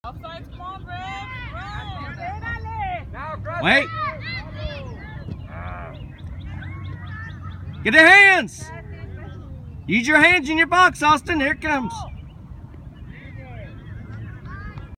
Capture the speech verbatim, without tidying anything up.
Offsides, come on, Red. Run. Wait. Get the hands. Use your hands in your box, Austin. Here it comes.